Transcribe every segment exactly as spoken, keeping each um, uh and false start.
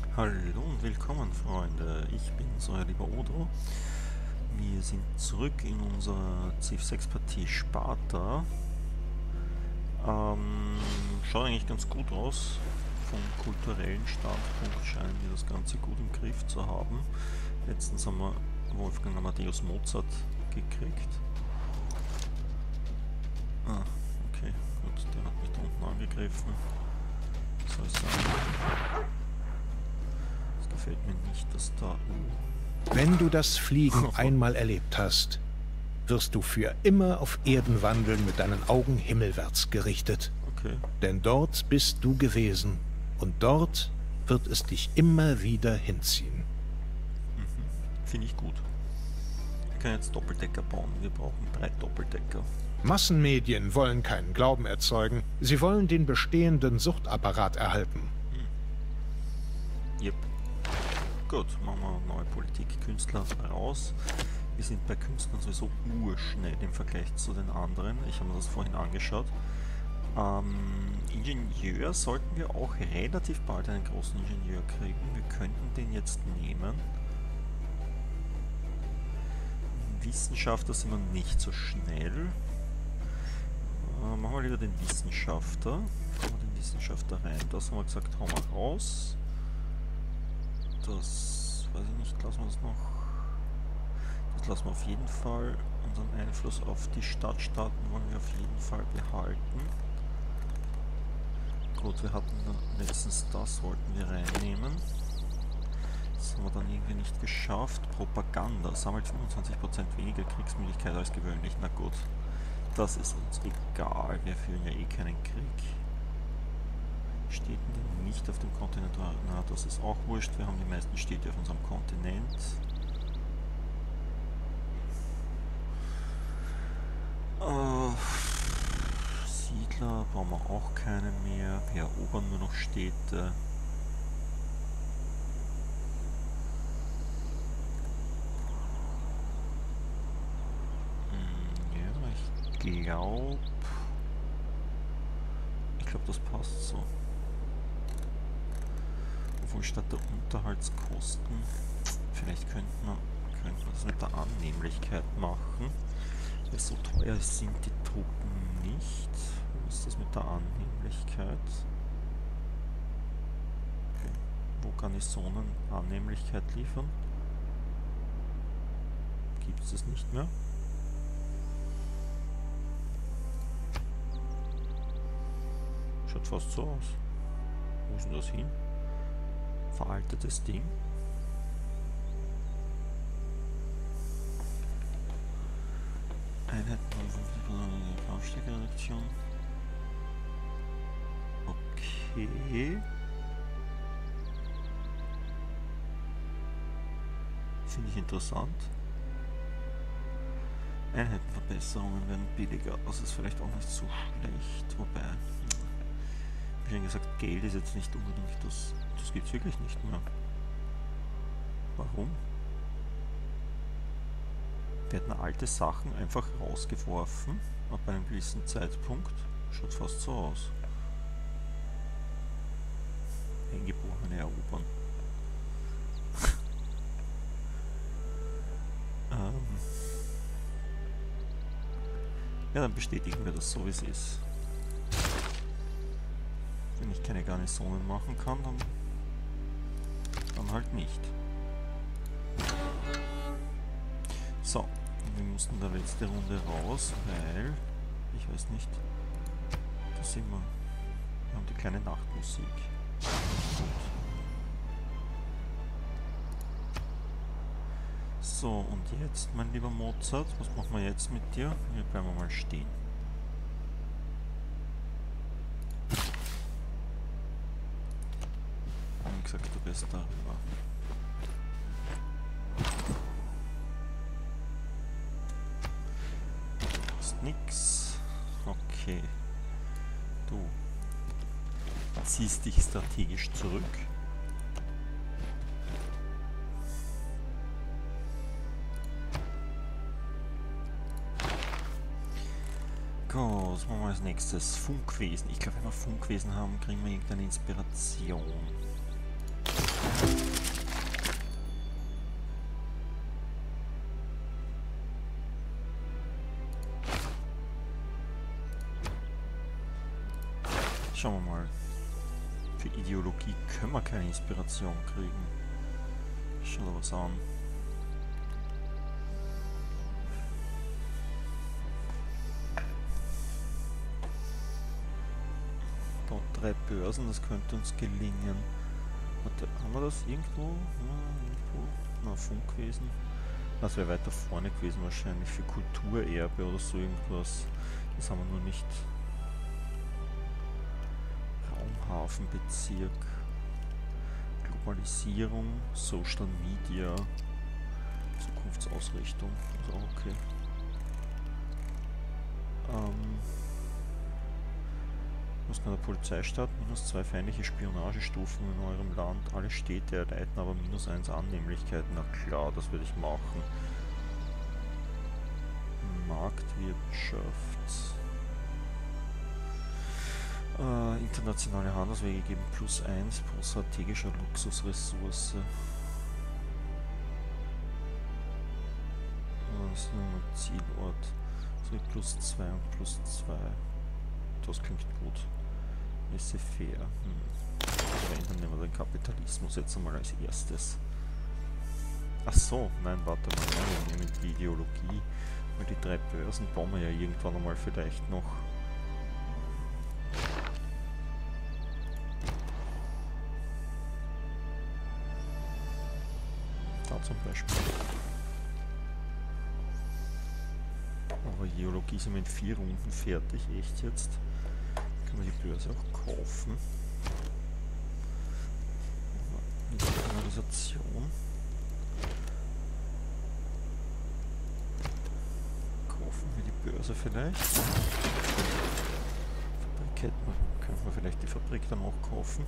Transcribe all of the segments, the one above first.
Hallo und willkommen, Freunde. Ich bin's, euer lieber Odo. Wir sind zurück in unserer Civ sechs Partie Sparta. Ähm, schaut eigentlich ganz gut aus. Vom kulturellen Standpunkt scheinen wir das Ganze gut im Griff zu haben. Letztens haben wir Wolfgang Amadeus Mozart gekriegt. Ah, okay, gut, der hat mich da unten angegriffen. Was soll ich sagen? Es gefällt mir nicht, dass da... Uh. Wenn du das Fliegen einmal erlebt hast, wirst du für immer auf Erden wandeln mit deinen Augen himmelwärts gerichtet. Okay. Denn dort bist du gewesen und dort wird es dich immer wieder hinziehen. Mhm. Finde ich gut. Wir können jetzt Doppeldecker bauen. Wir brauchen drei Doppeldecker. Massenmedien wollen keinen Glauben erzeugen. Sie wollen den bestehenden Suchtapparat erhalten. Hm. Yep. Gut, machen wir neue Politikkünstler raus. Wir sind bei Künstlern sowieso urschnell im Vergleich zu den anderen. Ich habe mir das vorhin angeschaut. Ähm, Ingenieur sollten wir auch relativ bald einen großen Ingenieur kriegen. Wir könnten den jetzt nehmen. Wissenschaftler sind wir nicht so schnell. Äh, machen wir lieber den Wissenschaftler. Machen wir den Wissenschaftler rein. Das haben wir gesagt, hauen wir raus. Das, weiß ich nicht, lassen wir das noch. Das lassen wir auf jeden Fall. Unseren Einfluss auf die Stadtstaaten wollen wir auf jeden Fall behalten. Gut, wir hatten letztens das, wollten wir reinnehmen. Das haben wir dann irgendwie nicht geschafft. Propaganda, sammelt fünfundzwanzig Prozent weniger Kriegsmüdigkeit als gewöhnlich. Na gut, das ist uns egal, wir führen ja eh keinen Krieg. Städten, die nicht auf dem Kontinent waren, na, das ist auch wurscht. Wir haben die meisten Städte auf unserem Kontinent. Uh, Siedler brauchen wir auch keine mehr. Wir erobern nur noch Städte. Hm, ja, ich glaube... Ich glaube, das passt so. Obwohl statt der Unterhaltskosten, vielleicht könnten wir, könnten wir das mit der Annehmlichkeit machen. Weil so teuer sind die Truppen nicht. Wie ist das mit der Annehmlichkeit? Okay. Wo Garnisonen Annehmlichkeit liefern? Gibt es das nicht mehr? Schaut fast so aus. Wo ist denn das hin? Veraltetes Ding. Einheiten Kampfstärkereduktion. Okay. Finde ich interessant. Einheitenverbesserungen werden billiger. Das ist vielleicht auch nicht so schlecht. Wobei, wie schon gesagt, Geld ist jetzt nicht unbedingt das. Das gibt es wirklich nicht mehr. Warum? Werden alte Sachen einfach rausgeworfen ab einem gewissen Zeitpunkt? Schaut fast so aus. Eingeborene erobern. ähm. Ja, dann bestätigen wir das so, wie es ist. Wenn ich keine Garnisonen machen kann, dann, dann halt nicht. So, wir mussten da letzte Runde raus, weil, ich weiß nicht, da sind wir, wir haben die kleine Nachtmusik. Gut. So, und jetzt, mein lieber Mozart, was machen wir jetzt mit dir? Wir bleiben mal stehen. Wie gesagt, du bist darüber. Nix. Okay. Du ziehst dich strategisch zurück. Gut, was machen wir als nächstes? Funkwesen. Ich glaube, wenn wir Funkwesen haben, kriegen wir irgendeine Inspiration. Schauen wir mal. Für Ideologie können wir keine Inspiration kriegen. Schau dir was an. Da drei Börsen, das könnte uns gelingen. Warte, haben wir das irgendwo? Ja, irgendwo? Na, Funkwesen. Das wäre weiter vorne gewesen wahrscheinlich für Kulturerbe oder so irgendwas. Das haben wir nur nicht. Raumhafenbezirk. Globalisierung, Social Media, Zukunftsausrichtung. Also okay. Ähm, Mussten der Polizeistaat minus zwei feindliche Spionagestufen in eurem Land. Alle Städte erleiden aber minus eins Annehmlichkeit. Na klar, das würde ich machen. Marktwirtschaft. Äh, internationale Handelswege geben plus eins pro strategischer Luxusressource. Das ist nur Zielort. So plus zwei und plus zwei. Das klingt gut. Laissez-faire. Hm. Also dann nehmen wir den Kapitalismus jetzt einmal als erstes. Ach so, nein, warte mal, nein, wir nehmen die Ideologie. Weil die drei Börsen bauen wir ja irgendwann einmal vielleicht noch. Da zum Beispiel. Aber Ideologie sind wir in vier Runden fertig, echt jetzt. Können wir die Börse auch kaufen. Kanalisation. Kaufen wir die Börse vielleicht. Fabrik hätten wir, können wir vielleicht die Fabrik dann auch kaufen.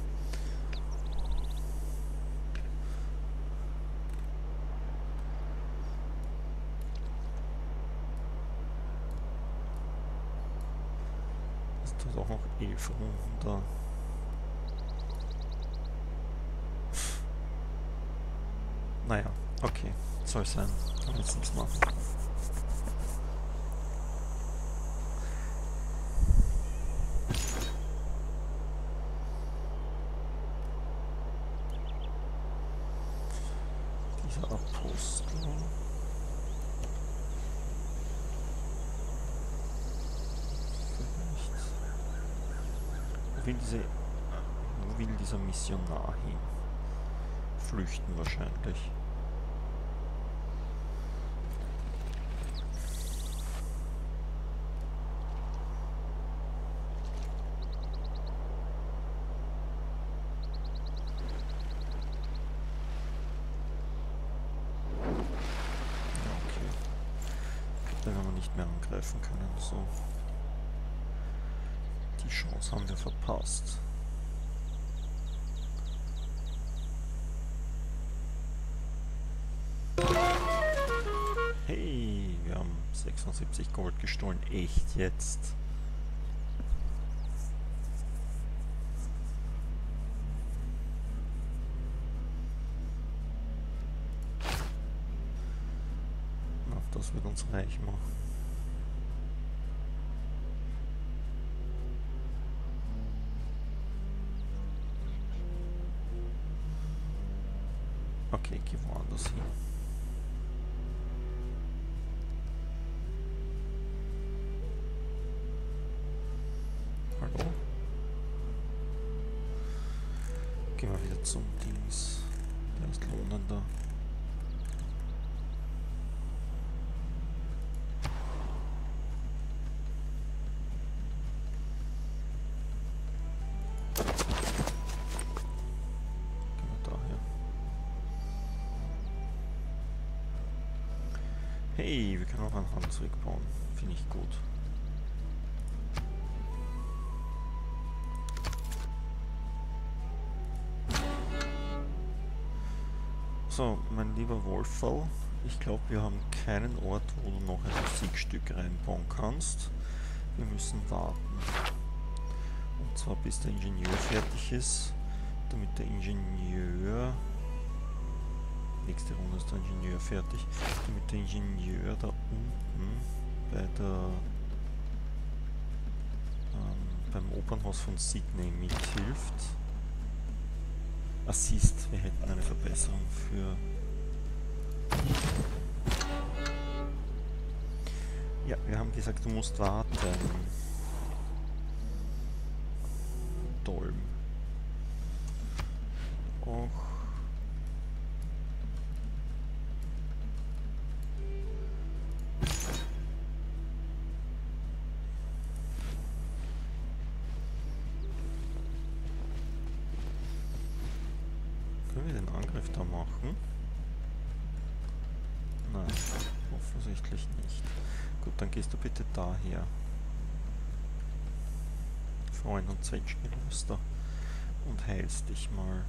Ist das auch noch elf Runden da? Naja, okay, soll sein. Kann jetzt nichts machen. Dieser Apostel. Vielleicht. Wo will diese. Wo will dieser Missionar hin? Flüchten wahrscheinlich. Den haben wir nicht mehr angreifen können, so. Die Chance haben wir verpasst. Hey, wir haben sechsundsiebzig Gold gestohlen. Echt jetzt? Das wird uns reich machen. Okay, geh woanders hin. Hallo? Gehen wir wieder zum Dings. Der ist lohnender. Hey, wir können auch einen Handelsweg bauen. Finde ich gut. So, mein lieber Wolferl, ich glaube, wir haben keinen Ort, wo du noch ein Musikstück reinbauen kannst. Wir müssen warten. Und zwar bis der Ingenieur fertig ist, damit der Ingenieur... Nächste Runde ist der Ingenieur fertig, damit der Ingenieur da unten bei der ähm, beim Opernhaus von Sydney mithilft. Assist, wir hätten eine Verbesserung für... Ja, wir haben gesagt, du musst warten. Dolm. Och. Können wir den Angriff da machen? Nein, offensichtlich nicht. Gut, dann gehst du bitte daher. Freund und Zwetschgenroster und heilst dich mal.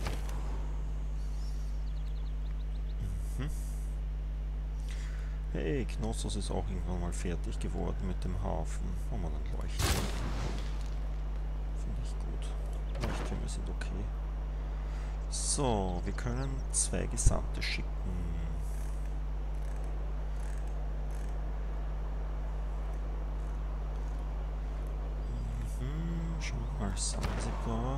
Mhm. Hey, Knossos ist auch irgendwann mal fertig geworden mit dem Hafen. Haben wir dann Leuchttürme? Finde ich gut. Leuchttürme sind okay. So, wir können zwei Gesandte schicken. Mhm, schauen wir mal Sansibar.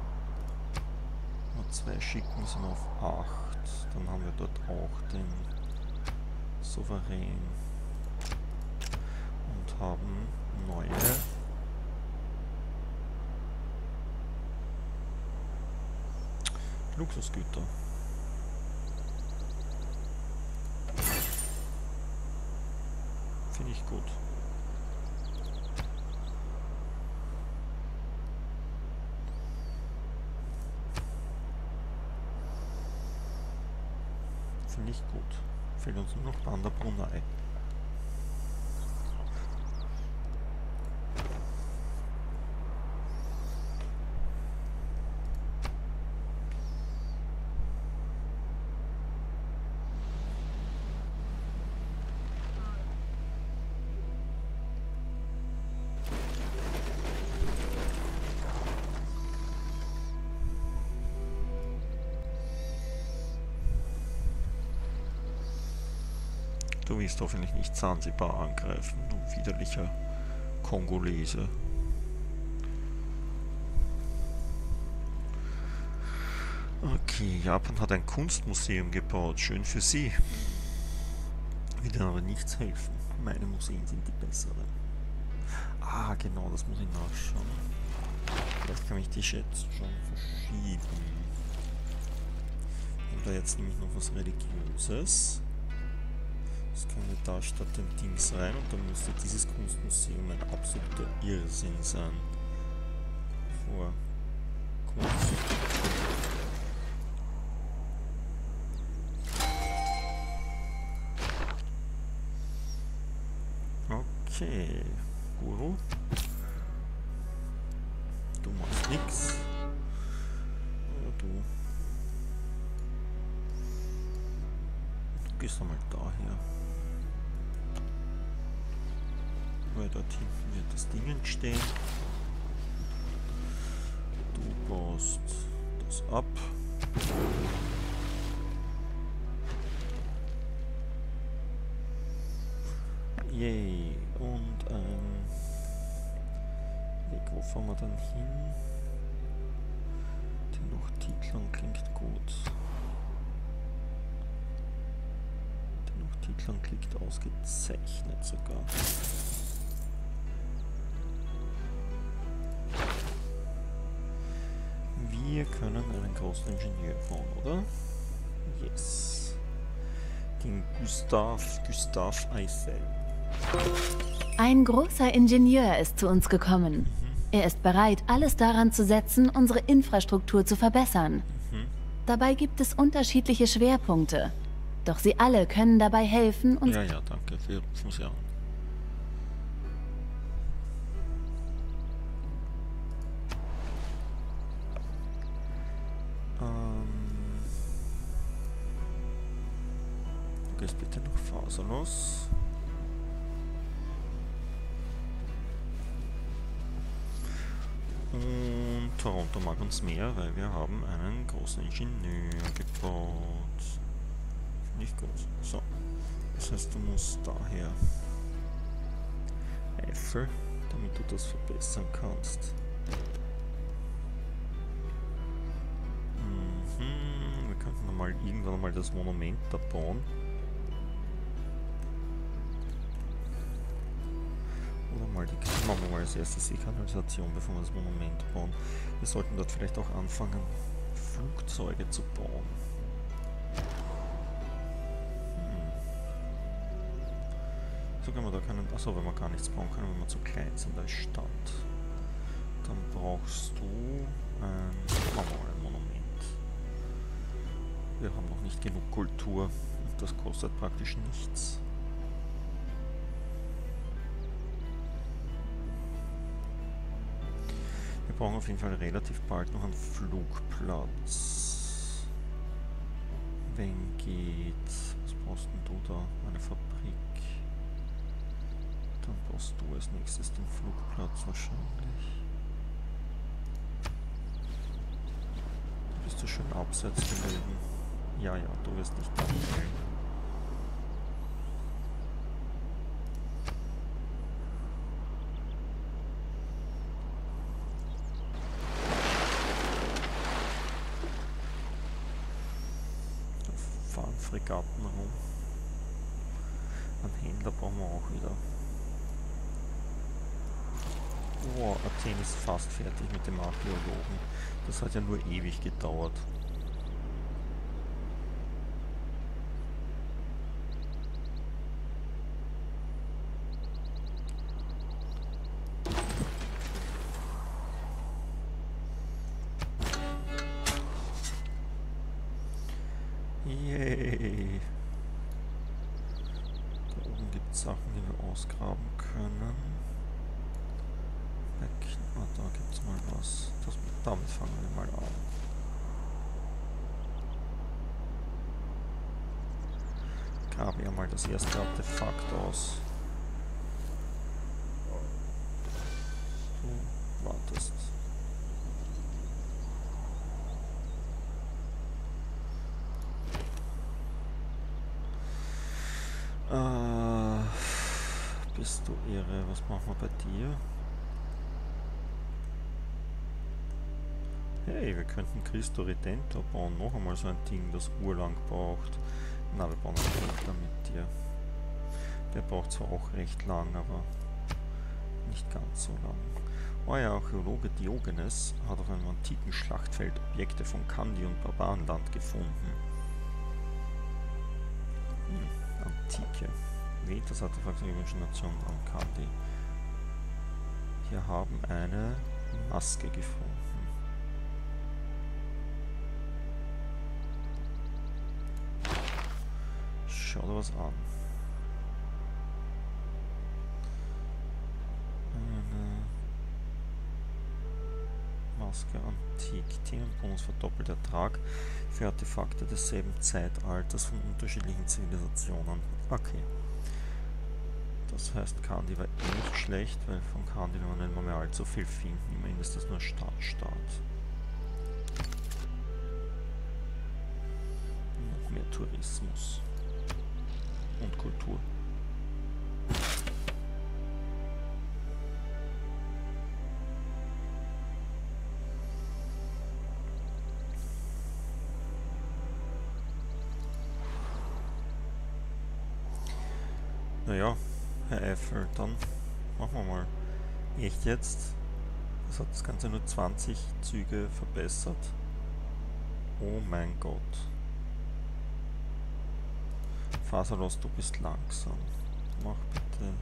Nur zwei schicken sind auf acht. Dann haben wir dort auch den Souverän. Und haben neue Luxusgüter. Finde ich gut. Finde ich gut. Fehlt uns nur noch Banda Brunei. Du willst hoffentlich nicht Sansibar angreifen, du widerlicher Kongolese. Okay, Japan hat ein Kunstmuseum gebaut, schön für sie. Will dir aber nichts helfen. Meine Museen sind die besseren. Ah, genau, das muss ich nachschauen. Vielleicht kann ich die jetzt schon verschieben. Wir haben da jetzt nämlich noch was Religiöses. Das können wir da statt dem Dings rein und dann müsste dieses Kunstmuseum ein absoluter Irrsinn sein. Vor Kunst. Okay, Guru. Du machst nix. Ja, du. Du gehst einmal daher. Weil dort hinten wird das Ding entstehen. Du baust das ab. Yay. Und ähm, Weg, wo fahren wir dann hin? Tenochtitlan klingt gut. Tenochtitlan klingt ausgezeichnet sogar. Wir können einen großen Ingenieur bauen, oder? Yes. Den Gustav, Gustav Eiffel. Ein großer Ingenieur ist zu uns gekommen. Mhm. Er ist bereit, alles daran zu setzen, unsere Infrastruktur zu verbessern. Mhm. Dabei gibt es unterschiedliche Schwerpunkte. Doch sie alle können dabei helfen, uns... Ja, ja, danke. Wir rufen sie an. Du gehst bitte nach Faserlos. Und Toronto mag uns mehr, weil wir haben einen großen Ingenieur gebaut. Finde ich gut. So. Das heißt, du musst daher Eiffel damit du das verbessern kannst. Mhm, wir könnten dann mal irgendwann mal das Monument da bauen. Oder mal die machen wir mal als erstes die Kanalisation, bevor wir das Monument bauen. Wir sollten dort vielleicht auch anfangen, Flugzeuge zu bauen. Hm. So können wir da keinen. Achso, wenn wir gar nichts bauen können, wenn wir zu klein sind als Stadt. Dann brauchst du ein, machen wir mal ein Monument. Wir haben noch nicht genug Kultur und das kostet praktisch nichts. Wir brauchen auf jeden Fall relativ bald noch einen Flugplatz. Wenn geht. Was brauchst denn du da? Eine Fabrik. Dann brauchst du als nächstes den Flugplatz wahrscheinlich. Du bist du schön abseits gelegen. Ja, ja, du wirst nicht anmelden. Fregatten rum. Einen Händler brauchen wir auch wieder. Oh, Athen ist fast fertig mit dem Archäologen. Das hat ja nur ewig gedauert. Yay! Da oben gibt es Sachen, die wir ausgraben können. Weg. Ah, da gibt es mal was. Das, damit fangen wir mal an. Grabe ja mal das erste Artefakt aus. Du wartest. Äh, bist du irre? Was machen wir bei dir? Hey, wir könnten Cristo Redentor bauen. Noch einmal so ein Ding, das urlang braucht. Na, wir bauen einen Händler mit dir. Der braucht zwar auch recht lang, aber nicht ganz so lang. Euer Archäologe Diogenes hat auf einem antiken Schlachtfeld Objekte von Kandi und Barbarenland gefunden. Hm. Antike. Vetas Artefakt der römischen Nation am Kandi. Wir haben eine Maske gefunden. Schau dir was an. Eine Maske Antik. Themenbonus verdoppelt Ertrag für Artefakte desselben Zeitalters von unterschiedlichen Zivilisationen. Okay. Das heißt, Kandi war eh nicht schlecht, weil von Kandi werden wir nicht mehr allzu viel finden. Immerhin ist das nur Stadtstaat. Noch mehr Tourismus. Und Kultur. Naja, Herr Eiffel, dann machen wir mal. Echt jetzt? Das hat das Ganze nur zwanzig Züge verbessert. Oh mein Gott. Phasalos, du bist langsam. Mach bitte.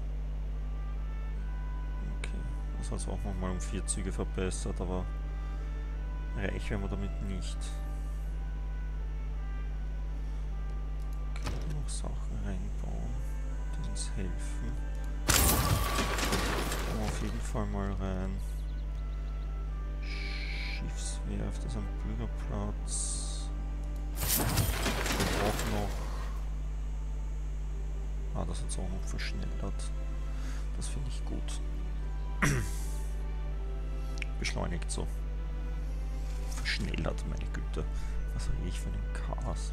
Okay, das hat es auch nochmal um vier Züge verbessert, aber reich werden wir damit nicht. Können wir noch Sachen reinbauen, die uns helfen? Kommen wir auf jeden Fall mal rein. Schiffswerft ist am Bürgerplatz. Wir brauchen noch. Ah, das hat es auch noch verschnellert. Das finde ich gut. Beschleunigt so. Verschnellert, meine Güte. Was habe ich für einen Chaos?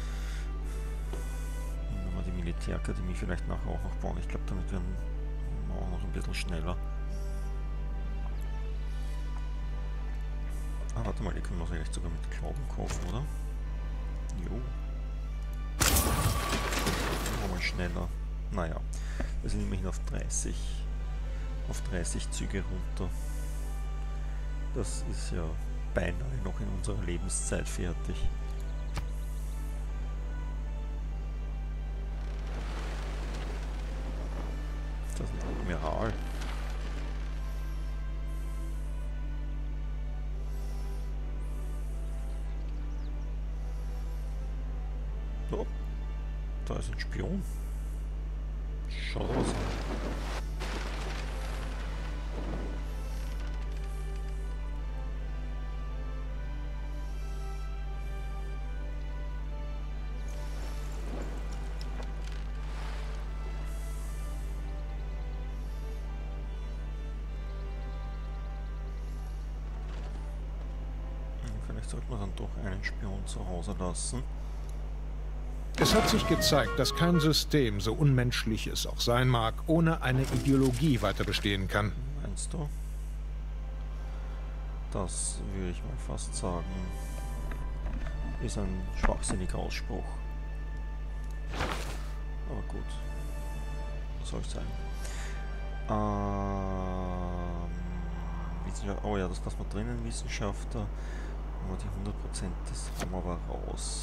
Nehmen wir mal die Militärakademie vielleicht nachher auch noch bauen. Ich glaube, damit werden wir auch noch ein bisschen schneller. Ah, warte mal, die können wir vielleicht sogar mit Glauben kaufen, oder? Jo. Mal schneller. Naja, wir sind immerhin auf dreißig. Auf dreißig Züge runter. Das ist ja beinahe noch in unserer Lebenszeit fertig. Das ist ein Admiral. Oh, da ist ein Spion. Schaut aus. Vielleicht sollte man dann doch einen Spion zu Hause lassen. Es hat sich gezeigt, dass kein System, so unmenschlich es auch sein mag, ohne eine Ideologie weiter bestehen kann. Meinst du? Das würde ich mal fast sagen, ist ein schwachsinniger Ausspruch. Aber gut, soll es sein. Ähm, Wissenschaft, oh ja, das lassen wir drinnen, Wissenschaftler. Aber die hundert Prozent, das haben wir aber raus.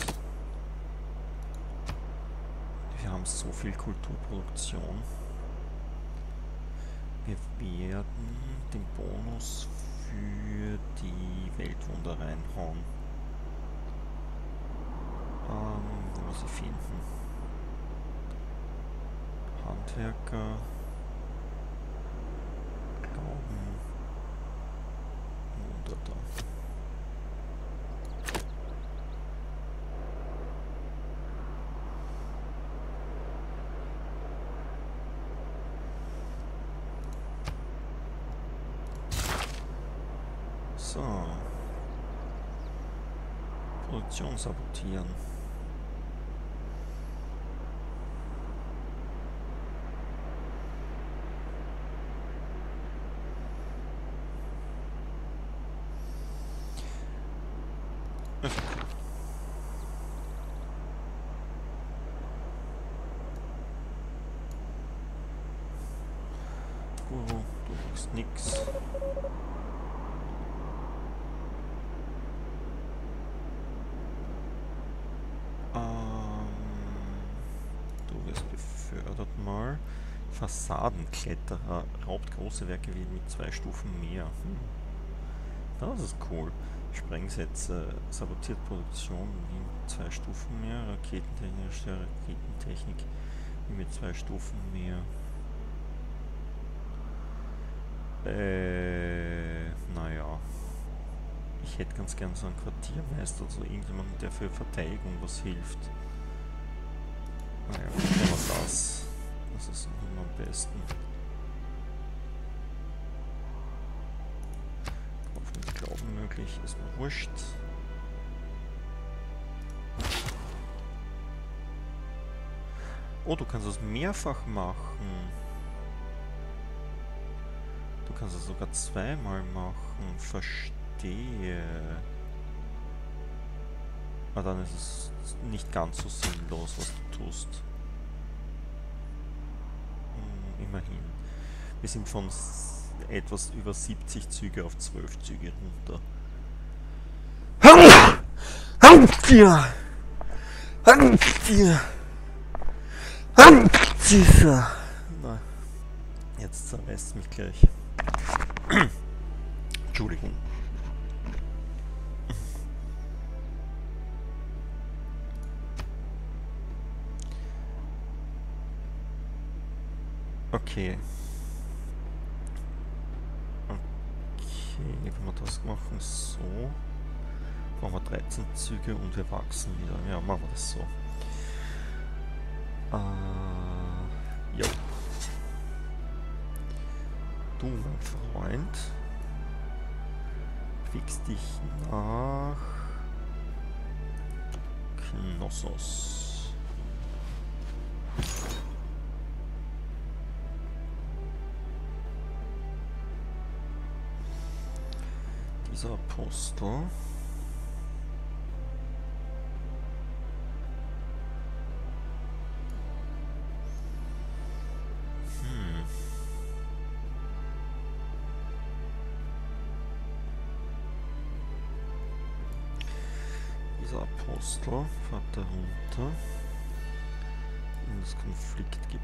Wir haben so viel Kulturproduktion. Wir werden den Bonus für die Weltwunder reinhauen. Ähm, wo wir sie finden. Handwerker. Glauben. Wunder da. So. Produktion sabotieren. Okay. Guru, du machst nix. Mal. Fassadenkletterer raubt große Werke wie mit zwei Stufen mehr. Hm. Das ist cool. Sprengsätze, sabotiert Produktion wie mit zwei Stufen mehr. Raketentechnik, Raketentechnik wie mit zwei Stufen mehr. Äh, naja. Ich hätte ganz gern so einen Quartiermeister, also irgendjemanden, der für Verteidigung was hilft. Naja, nehmen wir das. Das ist immer am besten. Auf mit Glauben möglich, ist mir wurscht. Oh, du kannst es mehrfach machen. Du kannst es sogar zweimal machen. Verstehe. Aber dann ist es nicht ganz so sinnlos, was du tust. Immerhin. Wir sind von etwas über siebzig Züge auf zwölf Züge runter. Na, jetzt zerreißt es mich gleich. Entschuldigung. Okay. Okay, wenn wir das machen, so. Machen wir dreizehn Züge und wir wachsen wieder. Ja, machen wir das so. Äh, ja. Du, mein Freund, bewegst dich nach Knossos. Dieser Apostel. Hm. Dieser Apostel fährt da runter in das Konfliktgebiet.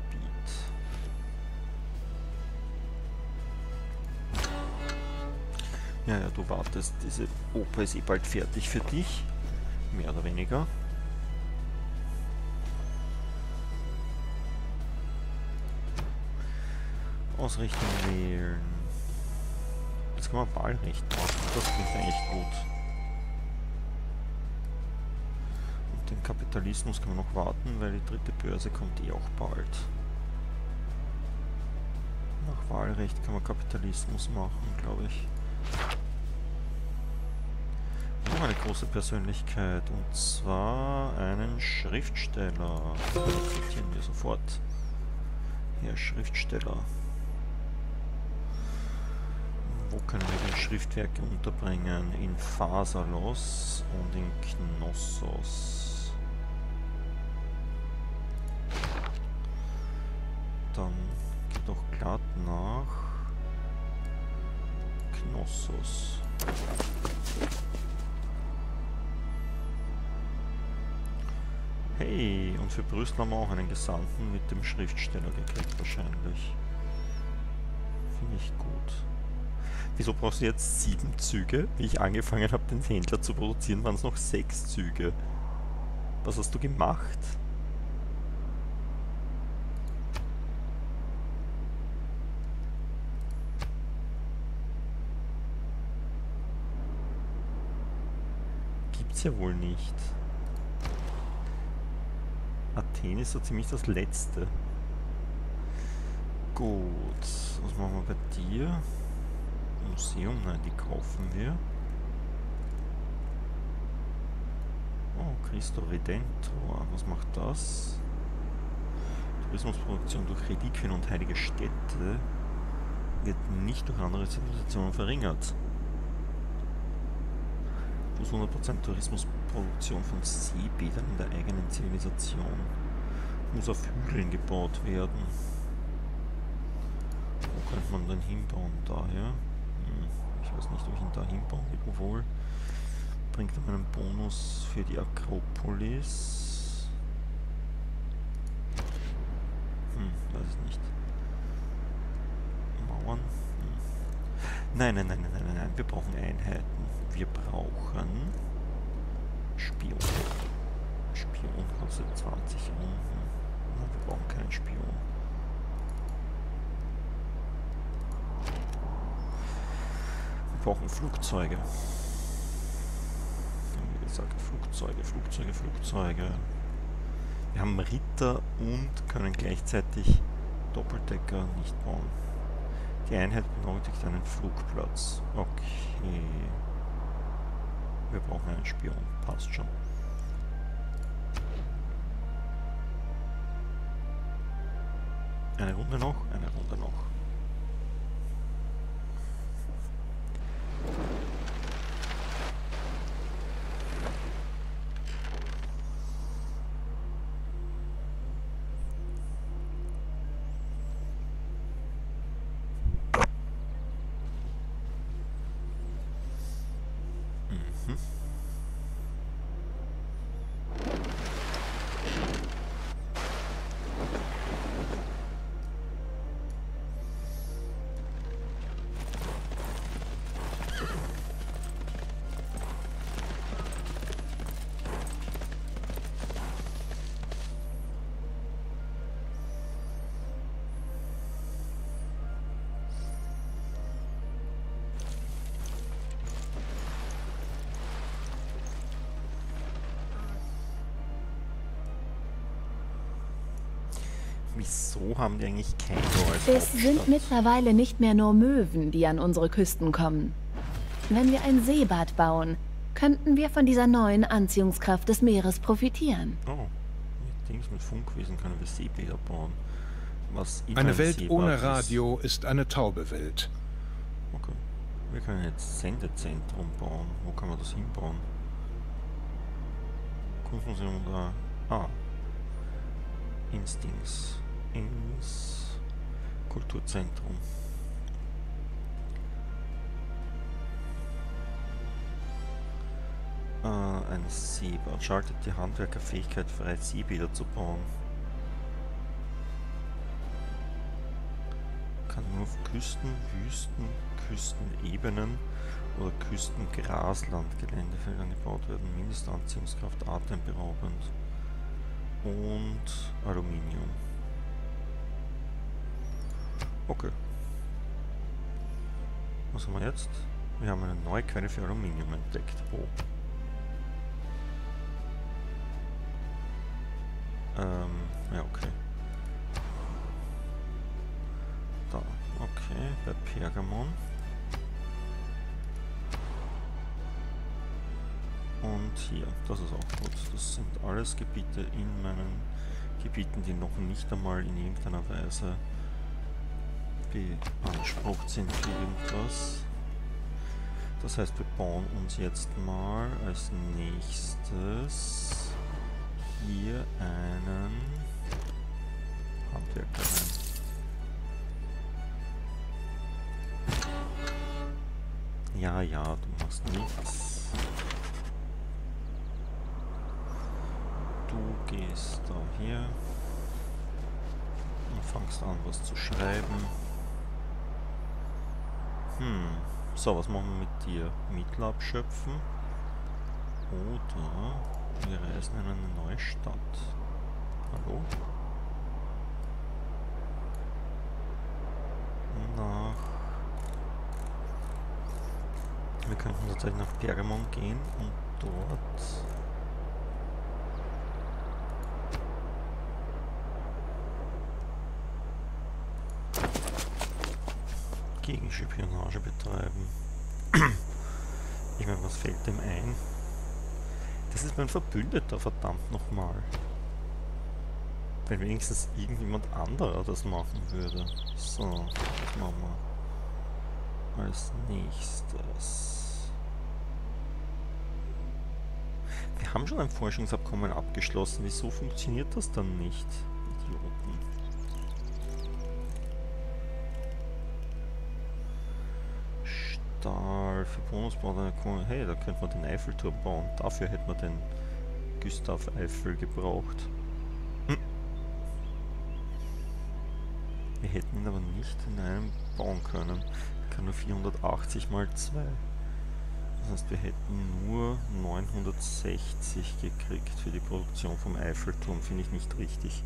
Ja, ja, du wartest, diese Oper ist eh bald fertig für dich. Mehr oder weniger. Ausrichtung wählen. Jetzt kann man Wahlrecht machen. Das klingt eigentlich gut. Und den Kapitalismus kann man noch warten, weil die dritte Börse kommt eh auch bald. Nach Wahlrecht kann man Kapitalismus machen, glaube ich. Noch eine große Persönlichkeit, und zwar einen Schriftsteller. Rekrutieren wir sofort. Herr Schriftsteller. Wo können wir die Schriftwerke unterbringen? In Phasalos und in Knossos. Dann geht doch glatt nach Knossos. Hey, und für Brüssel haben wir auch einen Gesandten mit dem Schriftsteller gekriegt wahrscheinlich. Finde ich gut. Wieso brauchst du jetzt sieben Züge? Wie ich angefangen habe, den Händler zu produzieren, waren es noch sechs Züge. Was hast du gemacht? Gibt's ja wohl nicht. Athen ist so ziemlich das Letzte. Gut, was machen wir bei dir? Museum, nein, die kaufen wir. Oh, Cristo Redentor, was macht das? Tourismusproduktion durch Reliquien und heilige Städte wird nicht durch andere Zivilisationen verringert. Plus hundert Prozent Tourismusproduktion von Seebädern in der eigenen Zivilisation. Muss auf Hügeln gebaut werden. Wo könnte man denn hinbauen? Daher? Ich weiß nicht, ob ich ihn da hinbauen will. Obwohl, bringt er einen Bonus für die Akropolis. Hm, weiß ich nicht. Mauern? Hm. Nein, nein, nein, nein, nein, nein, wir brauchen Einheiten. Wir brauchen Spion. Spion kostet zwanzig Runden. Nein, wir brauchen keinen Spion. Wir brauchen Flugzeuge. Wie gesagt, Flugzeuge, Flugzeuge, Flugzeuge. Wir haben Ritter und können gleichzeitig Doppeldecker nicht bauen. Die Einheit benötigt einen Flugplatz. Okay. Wir brauchen einen Spion. Passt schon. Eine Runde noch? Eine Runde noch. Wieso haben die eigentlich kein als Es sind mittlerweile nicht mehr nur Möwen, die an unsere Küsten kommen. Wenn wir ein Seebad bauen, könnten wir von dieser neuen Anziehungskraft des Meeres profitieren. Oh, mit Dings, mit Funkwesen können wir Seebäder bauen. Was eine Welt ohne Radio ist eine taube Welt. Okay. Wir können jetzt Sendezentrum bauen. Wo kann man das hinbauen? Kunstmuseum da. Ah. Instings. Ins Kulturzentrum. Äh, ein Seebad. Schaltet die Handwerkerfähigkeit frei, Seebäder zu bauen. Kann nur auf Küsten, Wüsten, Küstenebenen oder Küstengraslandgeländefeldern gebaut werden. Mindestanziehungskraft atemberaubend. Und Aluminium. Okay. Was haben wir jetzt? Wir haben eine neue Quelle für Aluminium entdeckt. Wo? Ähm, ja, okay. Da, okay, bei Pergamon. Und hier, das ist auch gut. Das sind alles Gebiete in meinen Gebieten, die noch nicht einmal in irgendeiner Weise beansprucht sind für irgendwas. Das heißt, wir bauen uns jetzt mal als nächstes hier einen Handwerker rein. Ja, ja, du machst nichts. Du gehst da hier und fangst an, was zu schreiben. Hm, so, was machen wir mit dir? Mittel abschöpfen. Oder wir reisen in eine neue Stadt. Hallo? Nach... Wir könnten tatsächlich nach Pergamon gehen und dort... Gegenspionage betreiben. Ich meine, was fällt dem ein? Das ist mein Verbündeter, verdammt nochmal. Wenn wenigstens irgendjemand anderer das machen würde. So, was machen wir als nächstes? Wir haben schon ein Forschungsabkommen abgeschlossen. Wieso funktioniert das dann nicht? Idioten. Stahl für Bonusbau. Hey, da könnte man den Eiffelturm bauen. Dafür hätte man den Gustav Eiffel gebraucht. Hm. Wir hätten ihn aber nicht in einem bauen können. Er kann nur vierhundertachtzig mal zwei. Das heißt, wir hätten nur neunhundertsechzig gekriegt für die Produktion vom Eiffelturm. Finde ich nicht richtig.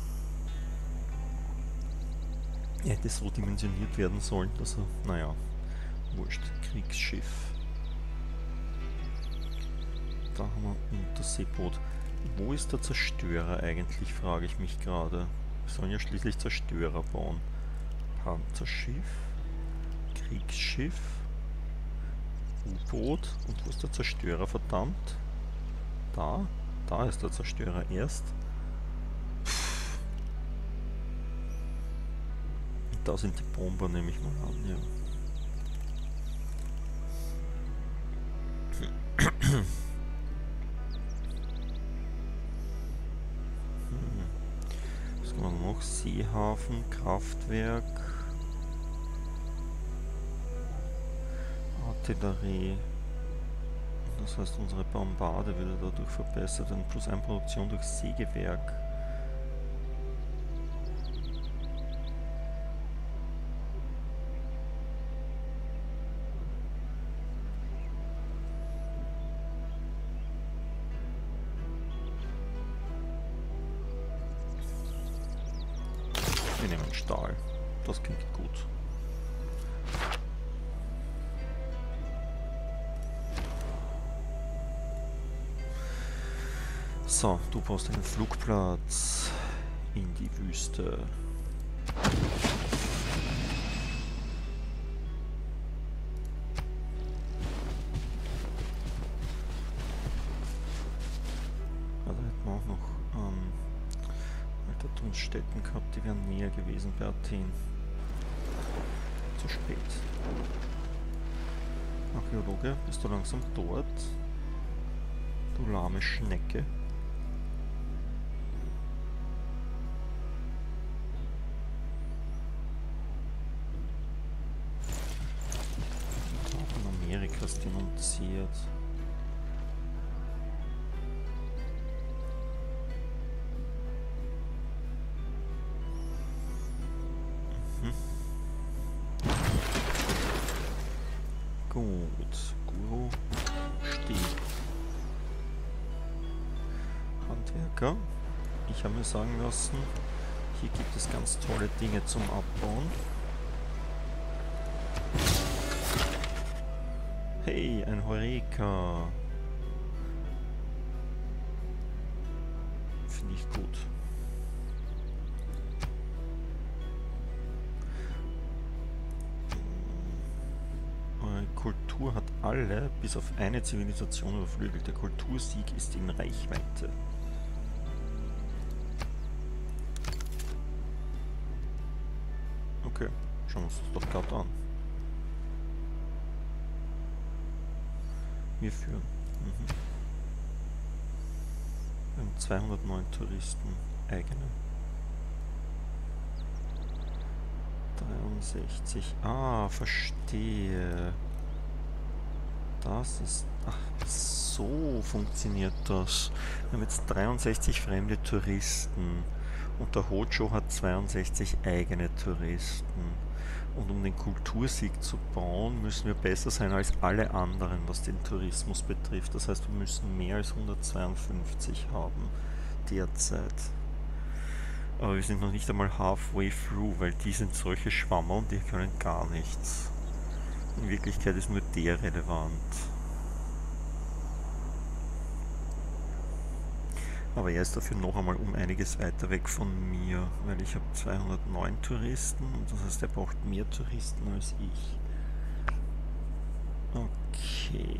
Er hätte so dimensioniert werden sollen, dass er, naja, wurscht, Kriegsschiff. Da haben wir ein Unterseeboot. Wo ist der Zerstörer eigentlich, frage ich mich gerade. Wir sollen ja schließlich Zerstörer bauen. Panzerschiff, Kriegsschiff, U-Boot. Und wo ist der Zerstörer, verdammt? Da? Da ist der Zerstörer erst. Pff. Und da sind die Bomber, nehme ich mal an, ja. Was kann man noch? Seehafen, Kraftwerk, Artillerie. Das heißt, unsere Bombarde würde dadurch verbessert werden. Plus eine Produktion durch Sägewerk. Wir nehmen Stahl. Das klingt gut. So, du baust einen Flugplatz in die Wüste. Also hätten wir auch noch ähm, Altertumsstätten gehabt, die wären näher gewesen bei Athen. Zu spät. Archäologe, bist du langsam dort? Du lahme Schnecke. Auch in Amerika ist denunziert. Gut, Guru steht. Handwerker. Ich habe mir sagen lassen, hier gibt es ganz tolle Dinge zum Abbauen. Hey, ein Heureka. Finde ich gut. Kultur hat alle, bis auf eine Zivilisation überflügelt. Der Kultursieg ist in Reichweite. Okay, schauen wir uns das doch gerade an. Wir führen. Mhm. Wir haben zweihundertneun Touristen, eigene. dreiundsechzig. Ah, verstehe. Das ist... Ach, so funktioniert das. Wir haben jetzt dreiundsechzig fremde Touristen und der Hojo hat zweiundsechzig eigene Touristen. Und um den Kultursieg zu bauen, müssen wir besser sein als alle anderen, was den Tourismus betrifft. Das heißt, wir müssen mehr als hundertzweiundfünfzig haben derzeit. Aber wir sind noch nicht einmal halfway through, weil die sind solche Schwammer und die können gar nichts. In Wirklichkeit ist nur der relevant. Aber er ist dafür noch einmal um einiges weiter weg von mir, weil ich habe zweihundertneun Touristen und das heißt, er braucht mehr Touristen als ich. Okay.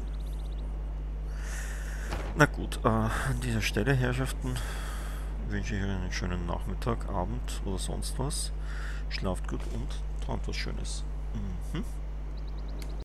Na gut, äh, an dieser Stelle, Herrschaften, wünsche ich euch einen schönen Nachmittag, Abend oder sonst was. Schlaft gut und träumt was Schönes. Mhm.